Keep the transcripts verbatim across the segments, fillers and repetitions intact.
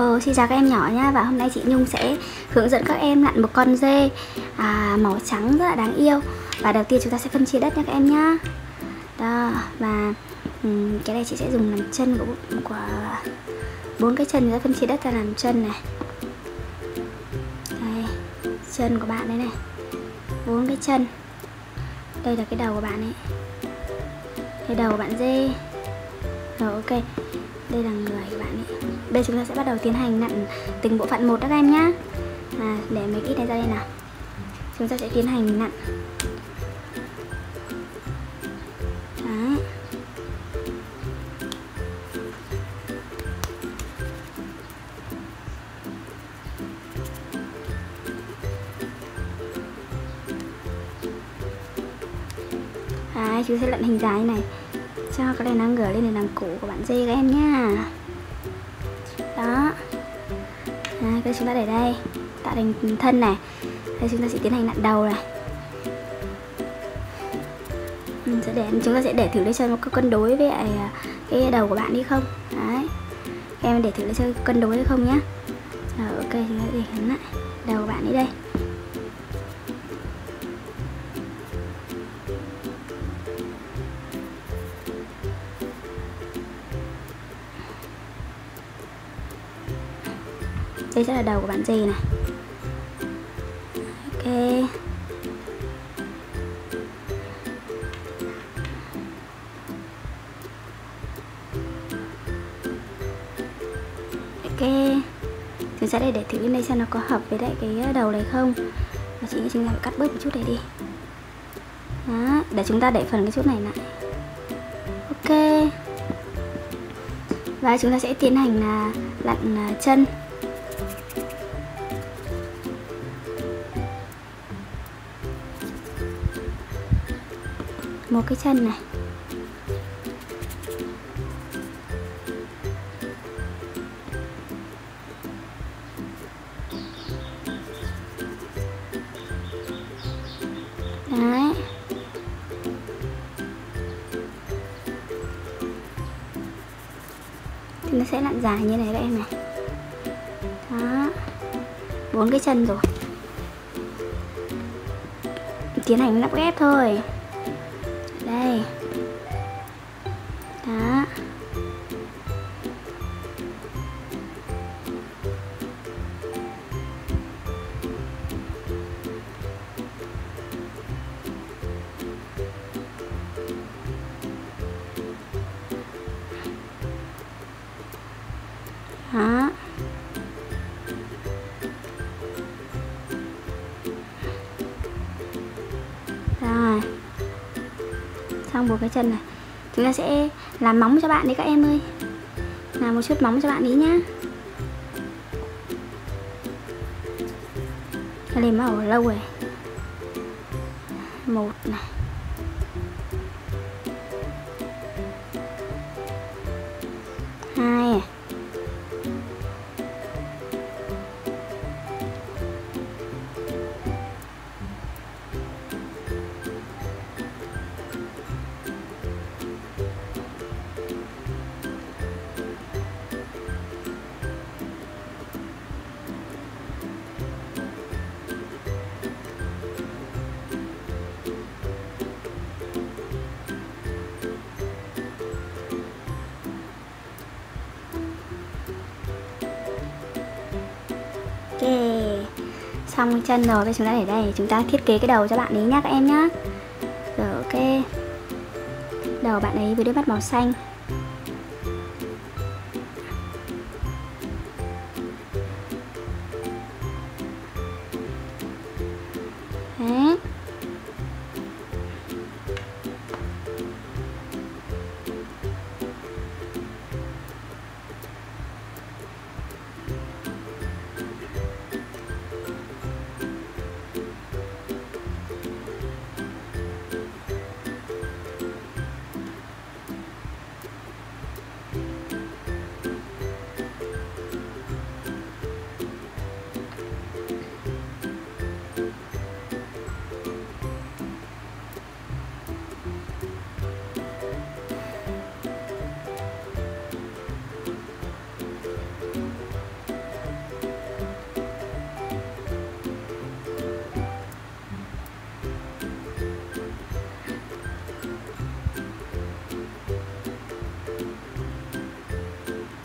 Ờ, xin chào các em nhỏ nhá. Và hôm nay chị Nhung sẽ hướng dẫn các em nặn một con dê à, màu trắng rất là đáng yêu. Và đầu tiên chúng ta sẽ phân chia đất nha các em nhá. Đó, và um, cái này chị sẽ dùng làm chân của của bốn cái chân, chúng ta phân chia đất ra làm chân này. Đây, chân của bạn đây này. Bốn cái chân. Đây là cái đầu của bạn ấy. Đây đầu của bạn dê. Rồi ok. Đây là người của bạn ấy. Bây giờ chúng ta sẽ bắt đầu tiến hành nặn từng bộ phận một các em nhá. À, để mấy ít này ra đây nào. Chúng ta sẽ tiến hành nặn. Đấy. Đấy, chúng ta sẽ lặn hình dài này cho cái này nó ngửa lên để làm cổ của bạn dê các em nhá. Đó. Đấy, cái chúng ta để đây tạo thành thân này. Đây chúng ta sẽ tiến hành nặn đầu này. Ừ, sẽ để chúng ta sẽ để thử để cho nó có cân đối với lại cái đầu của bạn đi không. Đấy. Em để thử để cho cân đối hay không nhá. Rồi ok, chúng ta để hắn lại đầu của bạn đi đây. Đây sẽ là đầu của bạn dê này. Ok. Ok. Chúng ta để để thử bên đây xem nó có hợp với lại cái đầu này không. Và chị nghĩ chúng ta phải cắt bớt một chút này đi. Đó, để chúng ta để phần cái chút này lại. Ok. Và chúng ta sẽ tiến hành là lặn chân. Một cái chân này. Đấy. Thì nó sẽ lặn dài như này các em này. Đó. Bốn cái chân rồi. Tiến hành lắp ghép thôi. Đây. Đó. Đó. Rồi. Xong một cái chân này. Chúng ta sẽ làm móng cho bạn đi các em ơi. Làm một chút móng cho bạn ý nhá. Lên màu lâu rồi. Một này. Hai này. Ok. Xong chân rồi, bây giờ chúng ta để đây, chúng ta thiết kế cái đầu cho bạn ấy nhá các em nhá. Rồi ok. Đầu bạn ấy với đôi mắt màu xanh. Đấy.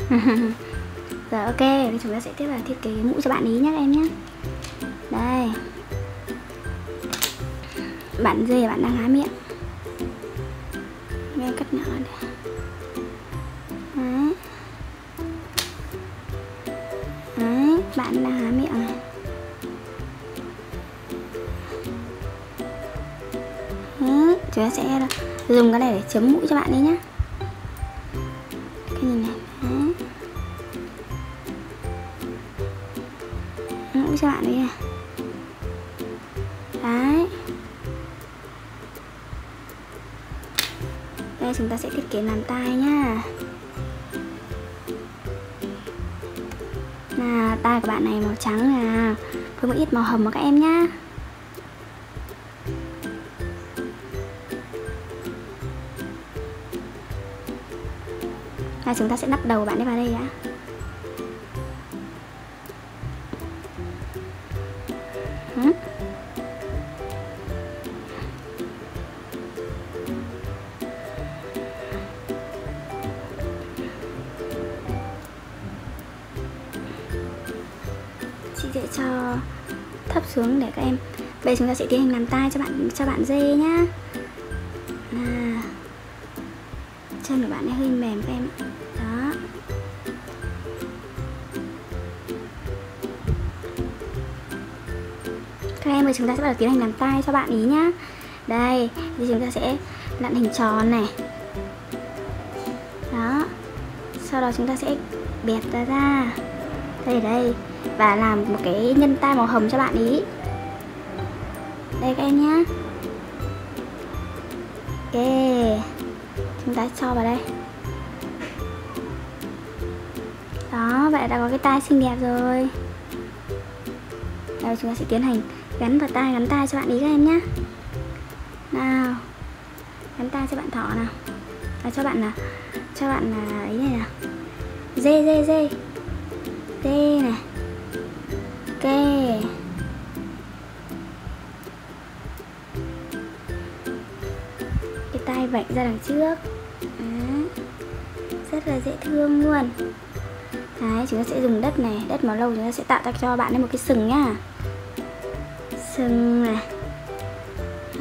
Rồi ok, thì chúng ta sẽ tiếp vào thiết kế mũ cho bạn ý nhé các em nhé. Đây, bạn dê bạn đang há miệng, nghe cắt nhỏ đây. Đấy. Đấy, bạn đang há miệng này. Đấy, chúng ta sẽ dùng cái này để chấm mũi cho bạn ấy nhé. Cái nhìn này. Đấy. Mũi cho bạn ấy này. Đấy. Đây chúng ta sẽ thiết kế làm tai nhá. Nào, tai của bạn này màu trắng nè, với một ít màu hồng của các em nhá. Và chúng ta sẽ đắp đầu bạn ấy vào đây đã. Ừ. Chị sẽ cho thấp xuống để các em. Bây giờ chúng ta sẽ tiến hành làm tai cho bạn cho bạn dê nhá. À, chân của bạn ấy hơi mềm các em. Đó. Các em ơi, chúng ta sẽ bắt đầu tiến hành làm tai cho bạn ý nhá. Đây, thì chúng ta sẽ lặn hình tròn này. Đó. Sau đó chúng ta sẽ bẹt ra ra. Đây đây. Và làm một cái nhân tai màu hồng cho bạn ý. Đây các em nhá. Ok. Chúng ta cho vào đây. Đó, vậy đã có cái tai xinh đẹp rồi. Đây chúng ta sẽ tiến hành gắn vào tai, gắn tai cho bạn ý các em nhé. Nào, gắn tai cho bạn thỏ nào. À, cho bạn là cho bạn là ý này nào. Dê dê dê. Dê này. Ok. Cái tai vạch ra đằng trước. Đó. Rất là dễ thương luôn. Đấy, chúng ta sẽ dùng đất này, đất màu lâu chúng ta sẽ tạo ra cho bạn ấy một cái sừng nhá. Sừng này. Đó.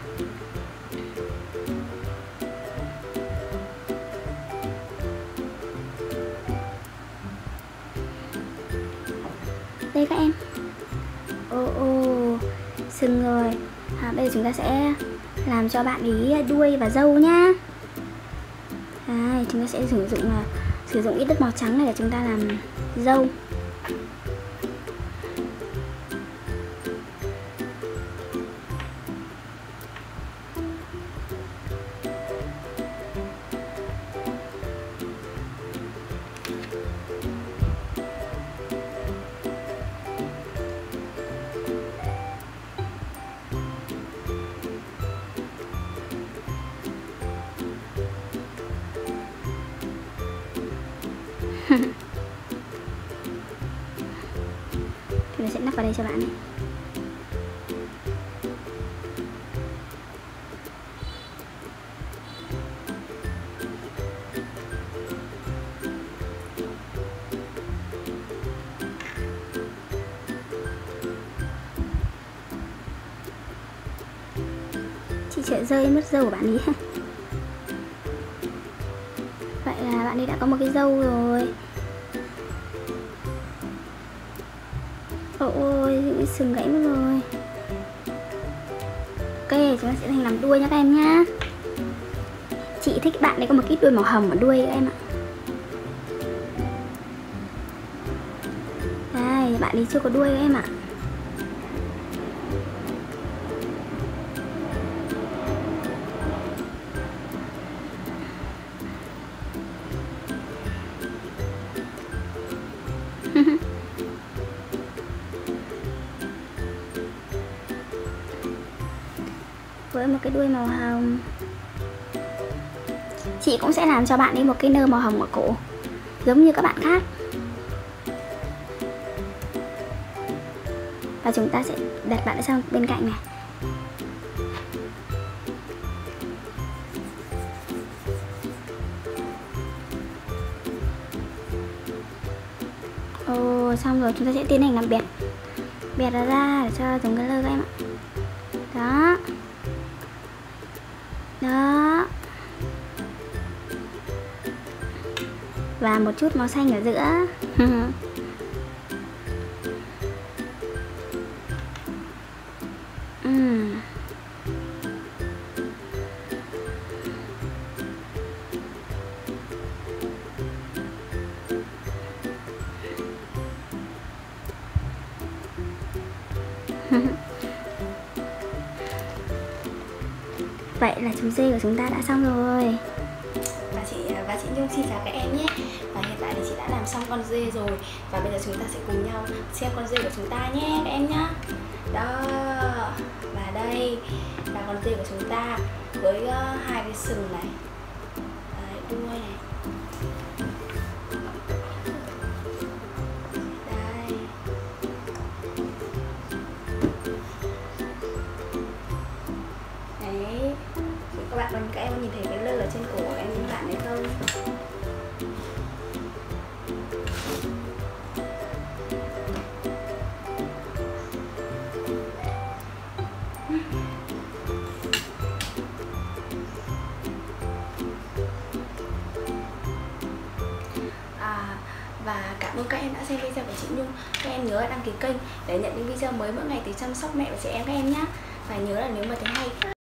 Đây các em. Ô ô, sừng rồi. À, bây giờ chúng ta sẽ làm cho bạn ý đuôi và râu nhá. Đây, chúng ta sẽ sử dụng là sử dụng ít đất màu trắng này để chúng ta làm râu. Thì mình sẽ lắp vào đây cho bạn này. Chị sợ rơi mất râu của bạn ý. Vậy là bạn ấy đã có một cái râu rồi. Ôi, những sừng gãy mất rồi. Ok, chúng ta sẽ thành làm đuôi nha các em nhá. Chị thích bạn ấy có một ít đuôi màu hồng ở đuôi các em ạ. Đây, bạn ấy chưa có đuôi các em ạ. Với một cái đuôi màu hồng. Chị cũng sẽ làm cho bạn ấy một cái nơ màu hồng ở cổ, giống như các bạn khác. Và chúng ta sẽ đặt bạn ấy sang bên cạnh này. xong rồi chúng ta sẽ tiến hành làm bẹt. Bẹt nó ra để cho giống cái lơ các em ạ. Đó. Đó. Và một chút màu xanh ở giữa. uhm. Vậy là chấm dê của chúng ta đã xong rồi. Và chị và chị Nhung xin chào các em nhé. Và hiện tại thì chị đã làm xong con dê rồi. Và bây giờ chúng ta sẽ cùng nhau xem con dê của chúng ta nhé các em nhá. Đó. Và đây là con dê của chúng ta với uh, hai cái sừng này. Đấy, đuôi này. Đây. Đấy. Các bạn còn các em nhìn thấy cái lơ ở trên cổ của em các bạn đấy không? À, và cảm ơn các em đã xem video của chị Nhung. Các em nhớ đăng ký kênh để nhận những video mới mỗi ngày từ chăm sóc mẹ và trẻ em các em nhé. Và nhớ là nếu mà thấy hay